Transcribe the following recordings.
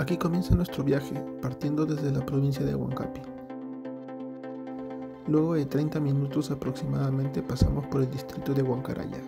Aquí comienza nuestro viaje, partiendo desde la provincia de Huancapi. Luego de 30 minutos aproximadamente pasamos por el distrito de Huancaraya.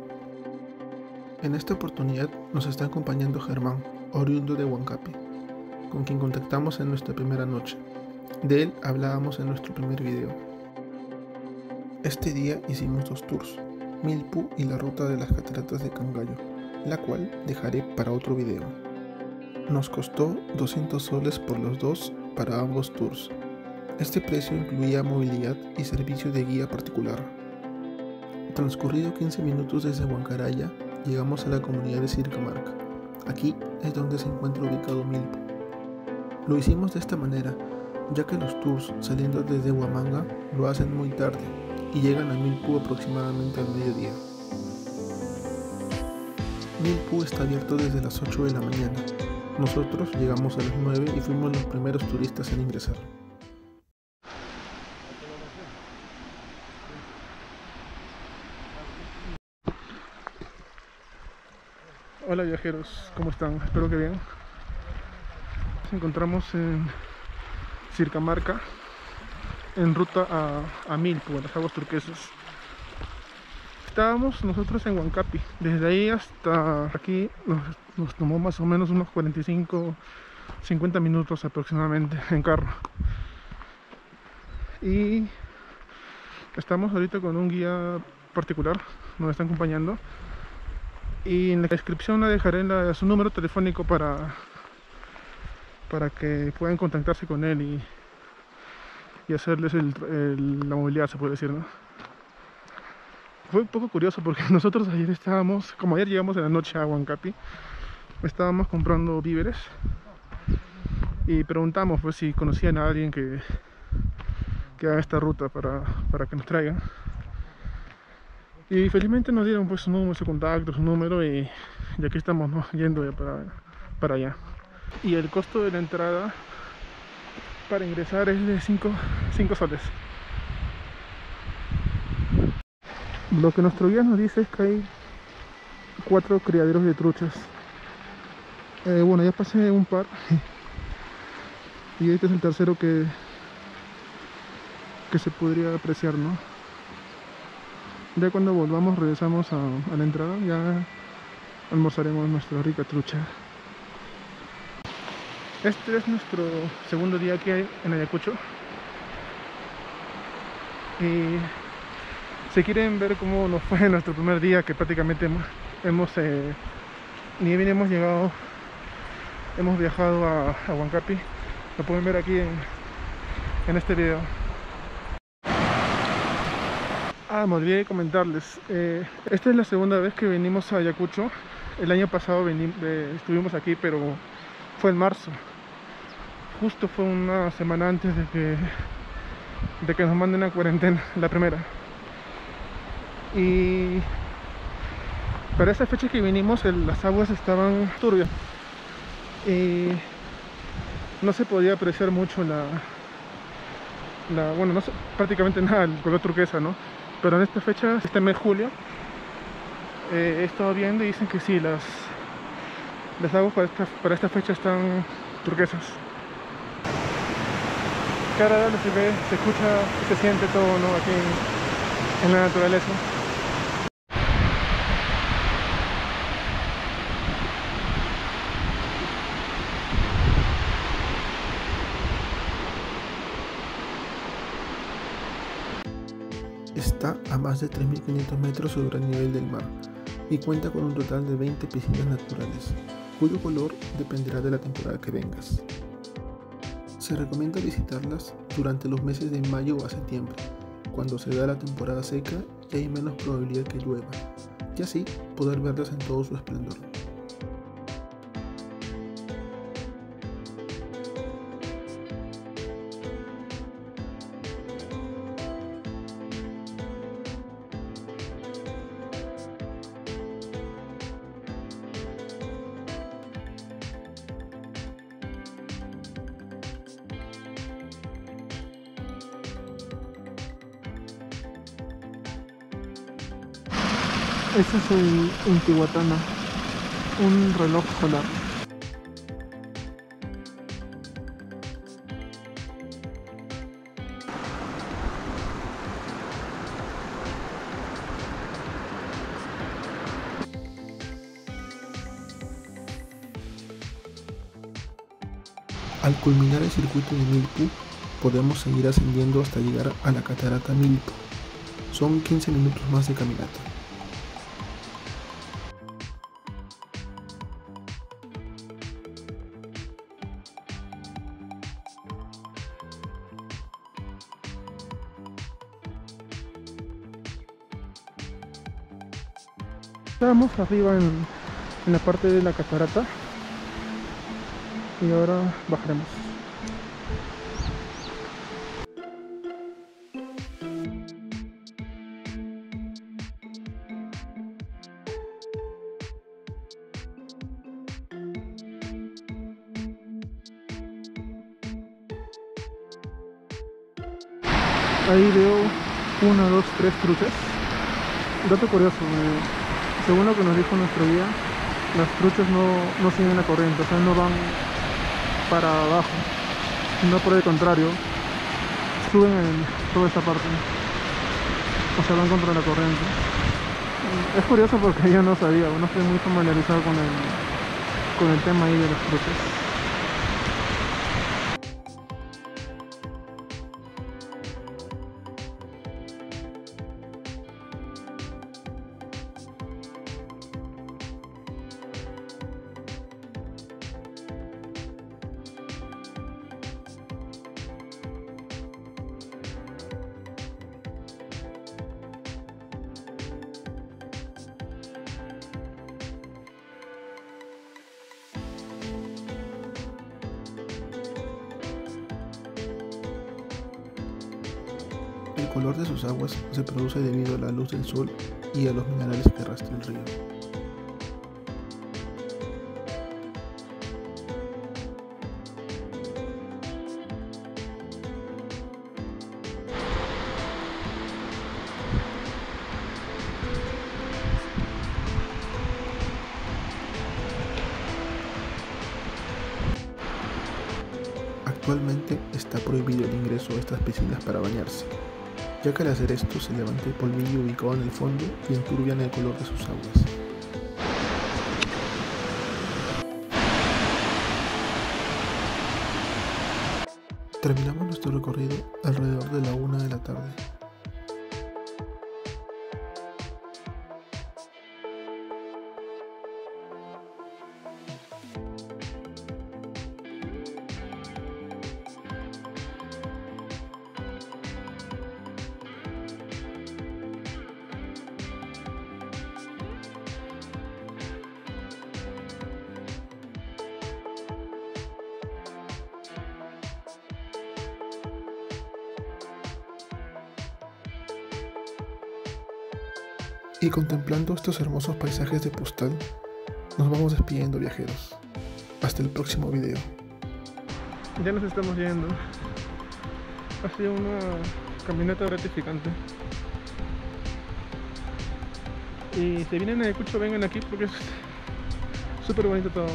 En esta oportunidad nos está acompañando Germán, oriundo de Huancapi, con quien contactamos en nuestra primera noche. De él hablábamos en nuestro primer video. Este día hicimos 2 tours, Milpú y la ruta de las cataratas de Cangallo, la cual dejaré para otro video. Nos costó 200 soles por los dos para ambos tours. Este precio incluía movilidad y servicio de guía particular. Transcurrido 15 minutos desde Huancaraya, llegamos a la comunidad de Circamarca. Aquí es donde se encuentra ubicado Milpú. Lo hicimos de esta manera, ya que los tours saliendo desde Huamanga lo hacen muy tarde y llegan a Milpú aproximadamente al mediodía. Milpú está abierto desde las 8 de la mañana. Nosotros llegamos a las 9 y fuimos los primeros turistas en ingresar. Hola viajeros, ¿cómo están? Espero que bien. Nos encontramos en Circamarca, en ruta a Milpú, a las aguas turquesas. Estábamos nosotros en Huancapi. Desde ahí hasta aquí nos tomó más o menos unos 45-50 minutos aproximadamente en carro. Y estamos ahorita con un guía particular, nos está acompañando. Y en la descripción le dejaré su número telefónico para que puedan contactarse con él y hacerles la movilidad, se puede decir, ¿no? Fue un poco curioso porque nosotros ayer llegamos en la noche a Huancapi, estábamos comprando víveres y preguntamos pues si conocían a alguien que haga esta ruta para que nos traigan. Y felizmente nos dieron pues su contacto, su número y aquí estamos, ¿no?, yendo ya para allá. Y el costo de la entrada para ingresar es de 5 soles. Lo que nuestro guía nos dice es que hay 4 criaderos de truchas. Bueno, ya pasé un par y este es el tercero que se podría apreciar, ¿no? Ya cuando volvamos, regresamos a la entrada, ya almorzaremos nuestra rica trucha. Este es nuestro segundo día aquí en Ayacucho. Y si quieren ver cómo nos fue en nuestro primer día, que prácticamente ni bien hemos viajado a Huancapi, lo pueden ver aquí en este video. Me olvidé de comentarles, esta es la segunda vez que venimos a Ayacucho. El año pasado estuvimos aquí, pero fue en marzo. Justo fue una semana antes de que nos manden a cuarentena, la primera. Y para esa fecha que vinimos las aguas estaban turbias y no se podía apreciar mucho bueno, no sé, prácticamente nada, el color turquesa, ¿no? Pero en esta fecha, este mes de julio, he estado viendo y dicen que sí, las aguas para esta fecha están turquesas. Qué agradable se ve, se escucha y se siente todo, ¿no?, aquí en la naturaleza. Está a más de 3.500 metros sobre el nivel del mar y cuenta con un total de 20 piscinas naturales, cuyo color dependerá de la temporada que vengas. Se recomienda visitarlas durante los meses de mayo a septiembre, cuando se da la temporada seca y hay menos probabilidad que llueva, y así poder verlas en todo su esplendor. Este es el Intihuatana, un reloj solar. Al culminar el circuito de Milpu, podemos seguir ascendiendo hasta llegar a la catarata Milpu. Son 15 minutos más de caminata. Estábamos arriba en la parte de la catarata y ahora bajaremos. Ahí veo 1, 2, 3 truchas. Dato curioso, según lo que nos dijo nuestro guía, las truchas no siguen la corriente, o sea, no van para abajo, sino por el contrario, suben en toda esta parte, o sea, van contra la corriente. Es curioso porque yo no sabía, no estoy muy familiarizado con el tema ahí de las truchas. El color de sus aguas se produce debido a la luz del sol y a los minerales que arrastra el río. Actualmente está prohibido el ingreso a estas piscinas para bañarse, ya que al hacer esto se levanta el polvillo ubicado en el fondo y enturbian el color de sus aguas. Terminamos nuestro recorrido alrededor de la 1 de la tarde. Y contemplando estos hermosos paisajes de postal, nos vamos despidiendo, viajeros. Hasta el próximo video. Ya nos estamos yendo. Ha sido una caminata gratificante. Y si vienen a Ayacucho, vengan aquí porque es súper bonito todo.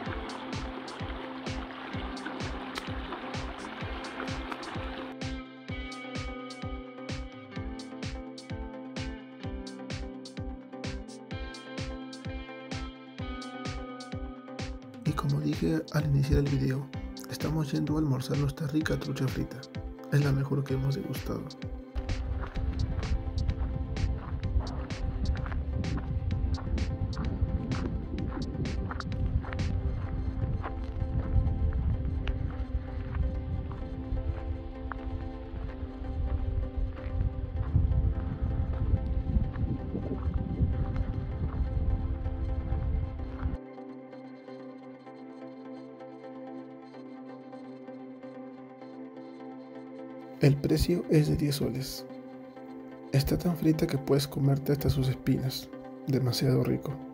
Y como dije al iniciar el video, estamos yendo a almorzar nuestra rica trucha frita. Es la mejor que hemos degustado. El precio es de 10 soles. Está tan frita que puedes comerte hasta sus espinas. Demasiado rico.